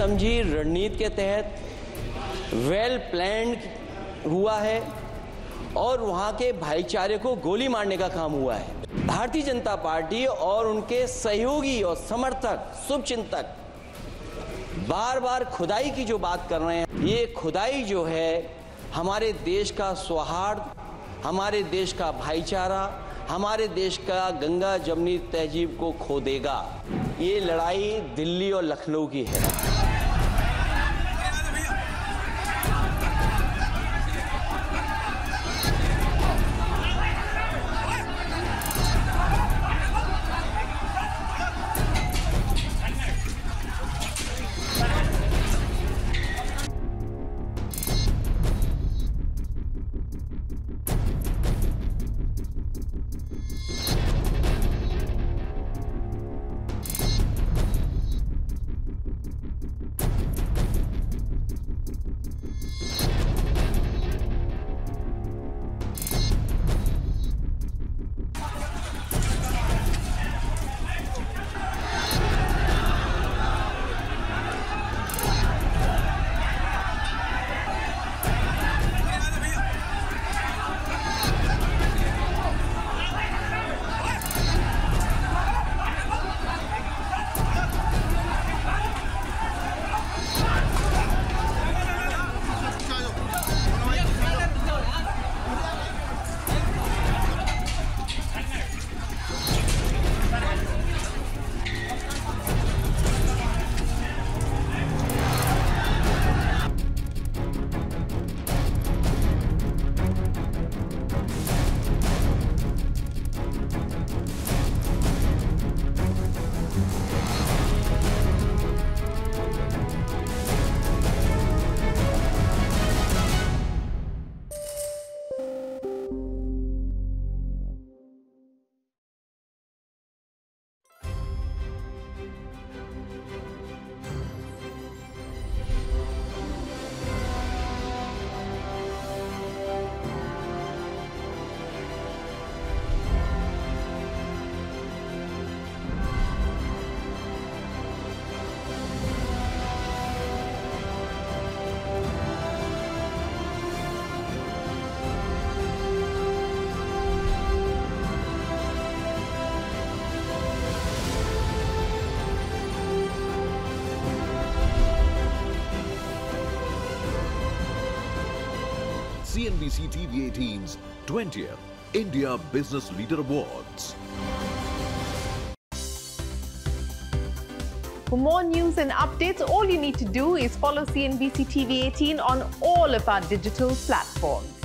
समझी रणनीति के तहत वेल प्लान्ड हुआ है और वहां के भाईचारे को गोली मारने का काम हुआ है। भारतीय जनता पार्टी और उनके सहयोगी और समर्थक, शुभचिंतक बार बार खुदाई की जो बात कर रहे हैं, ये खुदाई जो है हमारे देश का सौहार्द, हमारे देश का भाईचारा, हमारे देश का गंगा जमनी तहजीब को खो देगा। ये लड़ाई दिल्ली और लखनऊ की है। CNBC-TV18's 20th India Business Leader Awards. For more news and updates, all you need to do is follow CNBC-TV18 on all of our digital platforms.